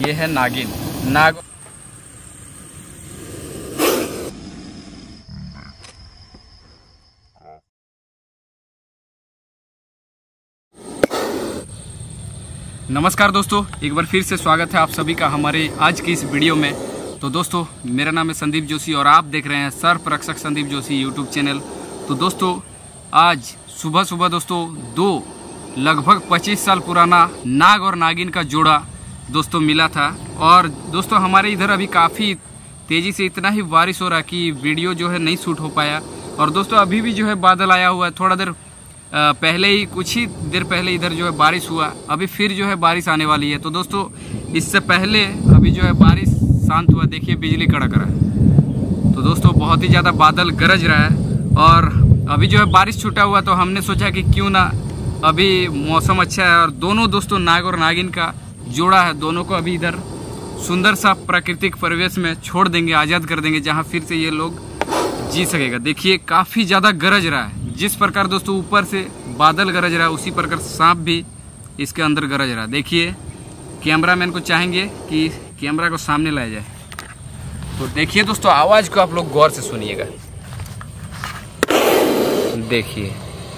ये है नागिन। नाग नमस्कार दोस्तों, एक बार फिर से स्वागत है आप सभी का हमारे आज की इस वीडियो में। तो दोस्तों, मेरा नाम है संदीप जोशी और आप देख रहे हैं सर्प रक्षक संदीप जोशी यूट्यूब चैनल। तो दोस्तों, आज सुबह सुबह दोस्तों दो लगभग 25 साल पुराना नाग और नागिन का जोड़ा दोस्तों मिला था। और दोस्तों, हमारे इधर अभी काफ़ी तेज़ी से इतना ही बारिश हो रहा कि वीडियो जो है नहीं शूट हो पाया। और दोस्तों, अभी भी जो है बादल आया हुआ है। थोड़ा देर पहले ही, कुछ ही देर पहले इधर जो है बारिश हुआ, अभी फिर जो है बारिश आने वाली है। तो दोस्तों, इससे पहले अभी जो है बारिश शांत हुआ, देखिए बिजली कड़क रहा है। तो दोस्तों, बहुत ही ज़्यादा बादल गरज रहा है और अभी जो है बारिश छूटा हुआ, तो हमने सोचा कि क्यों ना, अभी मौसम अच्छा है और दोनों दोस्तों नाग और नागिन का जोड़ा है, दोनों को अभी इधर सुंदर सा प्राकृतिक परिवेश में छोड़ देंगे, आज़ाद कर देंगे, जहाँ फिर से ये लोग जी सकेगा। देखिए काफ़ी ज़्यादा गरज रहा है। जिस प्रकार दोस्तों ऊपर से बादल गरज रहा है, उसी प्रकार सांप भी इसके अंदर गरज रहा है। देखिए, कैमरामैन को चाहेंगे कि कैमरा को सामने लाया जाए। तो देखिए दोस्तों, आवाज़ को आप लोग गौर से सुनिएगा। देखिए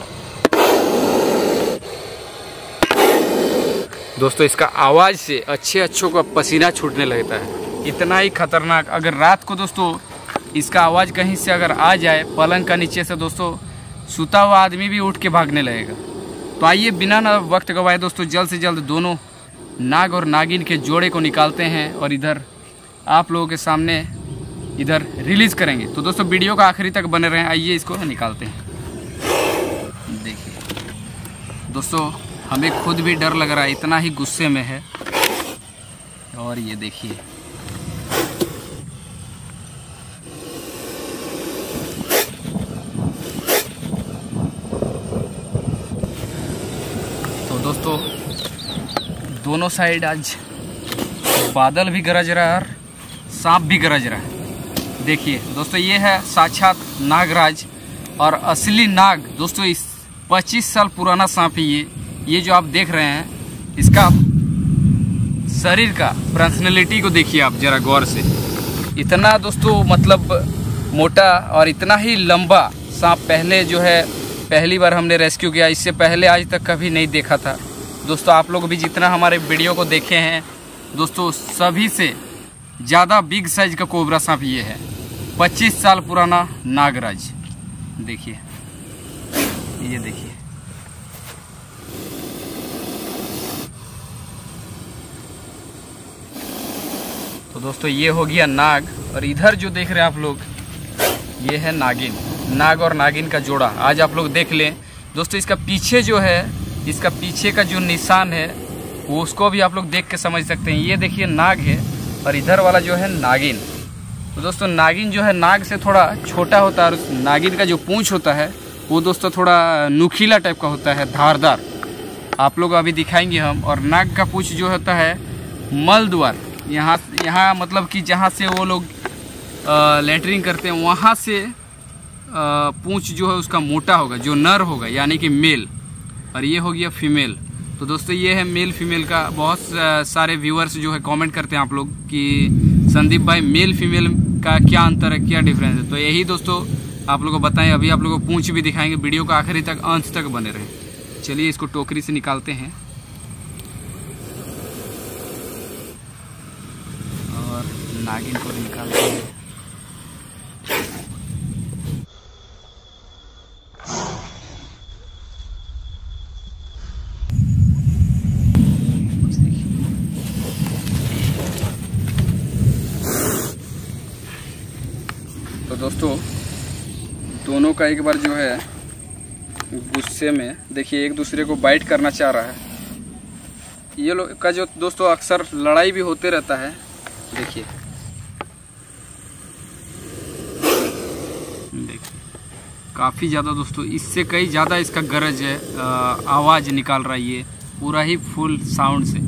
दोस्तों, इसका आवाज़ से अच्छों का पसीना छूटने लगता है। इतना ही खतरनाक, अगर रात को दोस्तों इसका आवाज़ कहीं से अगर आ जाए पलंग का नीचे से, दोस्तों सुता हुआ आदमी भी उठ के भागने लगेगा। तो आइए बिना ना वक्त गवाए दोस्तों, जल्द से जल्द दोनों नाग और नागिन के जोड़े को निकालते हैं और इधर आप लोगों के सामने इधर रिलीज़ करेंगे। तो दोस्तों, वीडियो का आखिरी तक बने रहें। आइए इसको निकालते हैं। देखिए दोस्तों, हमें खुद भी डर लग रहा है, इतना ही गुस्से में है। और ये देखिए, दोस्तों दोनों साइड आज बादल भी गरज रहा है और सांप भी गरज रहा है। देखिए दोस्तों, ये है साक्षात नागराज और असली नाग। दोस्तों, इस 25 साल पुराना सांप है ये जो आप देख रहे हैं। इसका शरीर का पर्सनैलिटी को देखिए आप जरा गौर से। इतना दोस्तों मतलब मोटा और इतना ही लंबा सांप पहले जो है पहली बार हमने रेस्क्यू किया। इससे पहले आज तक कभी नहीं देखा था। दोस्तों, आप लोग भी जितना हमारे वीडियो को देखे हैं दोस्तों, सभी से ज़्यादा बिग साइज का कोबरा सांप ये है। 25 साल पुराना नागराज। देखिए, ये देखिए। तो दोस्तों, ये हो गया नाग और इधर जो देख रहे हैं आप लोग, ये है नागिन। नाग और नागिन का जोड़ा आज आप लोग देख लें। दोस्तों, इसका पीछे जो है, इसका पीछे का जो निशान है वो उसको भी आप लोग देख के समझ सकते हैं। ये देखिए नाग है और इधर वाला जो है नागिन। तो दोस्तों, नागिन जो है नाग से थोड़ा छोटा होता है और नागिन का जो पूंछ होता है वो दोस्तों थोड़ा नुकीला टाइप का होता है, धारदार। आप लोग अभी दिखाएंगे हम। और नाग का पूंछ जो होता है मल द्वार, यहाँ मतलब कि जहाँ से वो लोग लेटरिन करते हैं, वहाँ से पूंछ जो है उसका मोटा होगा, जो नर होगा यानी कि मेल, और ये हो गया फीमेल। तो दोस्तों, ये है मेल फीमेल का। बहुत सारे व्यूअर्स जो है कमेंट करते हैं आप लोग कि संदीप भाई मेल फीमेल का क्या अंतर है, क्या डिफरेंस है। तो यही दोस्तों आप लोगों को बताएं। अभी आप लोगों को पूंछ भी दिखाएंगे। वीडियो का आखिरी तक, अंत तक बने रहे। चलिए इसको टोकरी से निकालते हैं और नागिन को निकालते हैं। तो दोस्तों, दोनों का एक बार जो है गुस्से में, देखिए एक दूसरे को बाइट करना चाह रहा है। ये लोग का जो दोस्तों अक्सर लड़ाई भी होते रहता है। देखिए काफ़ी ज़्यादा दोस्तों, इससे कई ज़्यादा इसका गरज है, आवाज़ निकाल रहा है ये पूरा ही फुल साउंड से।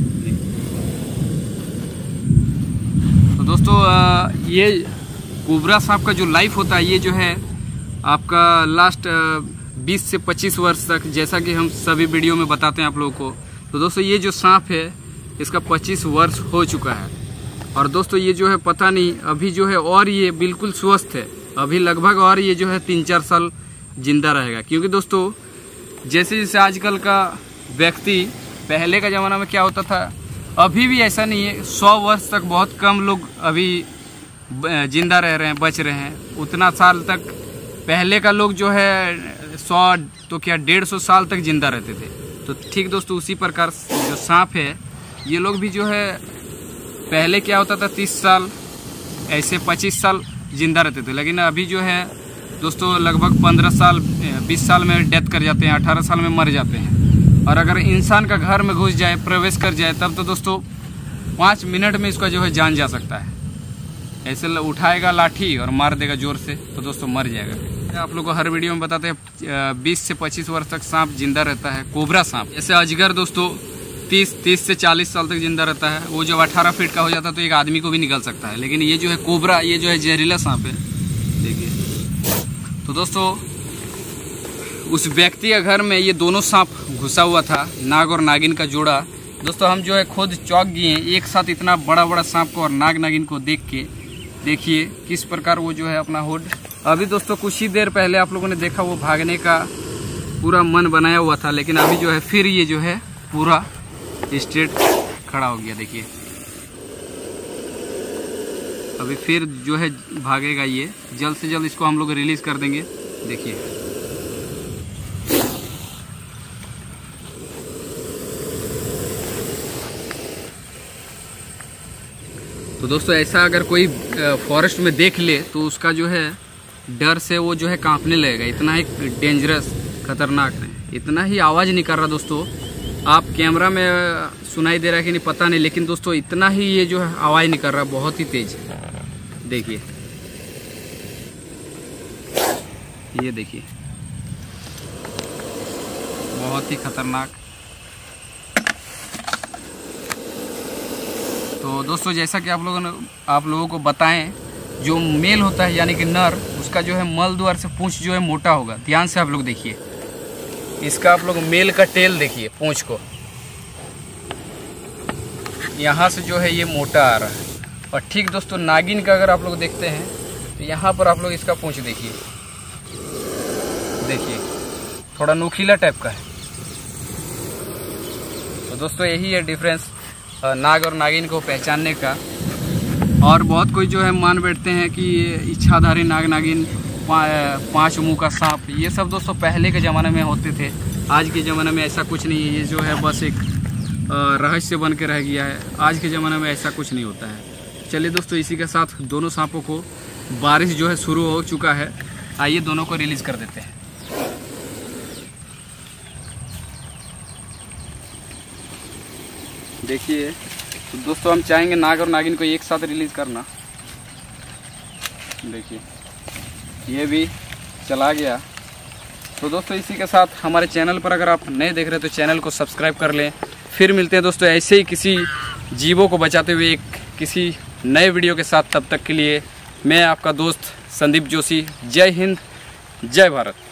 तो दोस्तों, ये कोबरा सांप का जो लाइफ होता है, ये जो है आपका लास्ट 20 से 25 वर्ष तक, जैसा कि हम सभी वीडियो में बताते हैं आप लोगों को। तो दोस्तों, ये जो सांप है इसका 25 वर्ष हो चुका है। और दोस्तों ये जो है पता नहीं अभी जो है और ये बिल्कुल स्वस्थ है, अभी लगभग और ये जो है 3-4 साल जिंदा रहेगा। क्योंकि दोस्तों जैसे जैसे आजकल का व्यक्ति, पहले का ज़माना में क्या होता था, अभी भी ऐसा नहीं है, 100 वर्ष तक बहुत कम लोग अभी जिंदा रह रहे हैं, बच रहे हैं। उतना साल तक पहले का लोग जो है 100 तो क्या 150 साल तक जिंदा रहते थे। तो ठीक दोस्तों उसी प्रकार जो सांप है ये लोग भी जो है पहले क्या होता था 30 साल ऐसे 25 साल जिंदा रहते थे, लेकिन अभी जो है दोस्तों लगभग 15 साल 20 साल में डेथ कर जाते हैं, 18 साल में मर जाते हैं। और अगर इंसान का घर में घुस जाए, प्रवेश कर जाए, तब तो दोस्तों 5 मिनट में इसका जो है जान जा सकता है। ऐसे उठाएगा लाठी और मार देगा जोर से, तो दोस्तों मर जाएगा। आप लोग को हर वीडियो में बताते हैं 20 से 25 वर्ष तक सांप जिंदा रहता है, कोबरा सांप। ऐसे अजगर दोस्तों 30 से 40 साल तक जिंदा रहता है। वो जब 18 फीट का हो जाता है तो एक आदमी को भी निकल सकता है। लेकिन ये जो है कोबरा, ये जो है जहरीला सांप है, देखिए। तो दोस्तों उस व्यक्ति के घर में ये दोनों सांप घुसा हुआ था, नाग और नागिन का जोड़ा। दोस्तों हम जो है खुद चौंक गए हैं एक साथ इतना बड़ा बड़ा सांप को और नाग नागिन को देख के। देखिए किस प्रकार वो जो है अपना हुड, अभी दोस्तों कुछ ही देर पहले आप लोगों ने देखा वो भागने का पूरा मन बनाया हुआ था, लेकिन अभी जो है फिर ये जो है पूरा स्ट्रेट खड़ा हो गया। देखिए अभी फिर जो है भागेगा ये, जल्द से जल्द इसको हम लोग रिलीज कर देंगे। देखिए तो दोस्तों ऐसा अगर कोई फॉरेस्ट में देख ले तो उसका जो है डर से वो जो है कांपने लगेगा। इतना ही डेंजरस खतरनाक है, इतना ही आवाज़ नहीं कर रहा दोस्तों। आप कैमरा में सुनाई दे रहा है कि नहीं पता नहीं, लेकिन दोस्तों इतना ही ये जो है आवाज़ नहीं कर रहा, बहुत ही तेज। देखिए ये देखिए बहुत ही खतरनाक। तो दोस्तों जैसा कि आप लोगों को बताएं, जो मेल होता है यानी कि नर, उसका जो है मल द्वार से पूंछ जो है मोटा होगा। ध्यान से आप लोग देखिए, इसका आप लोग मेल का टेल देखिए, पूंछ को यहाँ से जो है ये मोटा आ रहा है। और ठीक दोस्तों नागिन का अगर आप लोग देखते हैं तो यहाँ पर आप लोग इसका पूंछ देखिए, देखिए थोड़ा नुकीला टाइप का है। तो दोस्तों यही है डिफरेंस नाग और नागिन को पहचानने का। और बहुत कोई जो है मान बैठते हैं कि इच्छाधारी नाग नागिन, 5 मुंह का सांप, ये सब दोस्तों पहले के ज़माने में होते थे। आज के ज़माने में ऐसा कुछ नहीं है, ये जो है बस एक रहस्य बन के रह गया है। आज के ज़माने में ऐसा कुछ नहीं होता है। चलिए दोस्तों इसी के साथ दोनों सांपों को, बारिश जो है शुरू हो चुका है, आइए दोनों को रिलीज़ कर देते हैं। देखिए तो दोस्तों हम चाहेंगे नाग और नागिन को एक साथ रिलीज़ करना। देखिए ये भी चला गया। तो दोस्तों इसी के साथ हमारे चैनल पर अगर आप नए देख रहे हैं तो चैनल को सब्सक्राइब कर लें। फिर मिलते हैं दोस्तों ऐसे ही किसी जीवों को बचाते हुए एक किसी नए वीडियो के साथ। तब तक के लिए मैं आपका दोस्त संदीप जोशी। जय हिंद, जय भारत।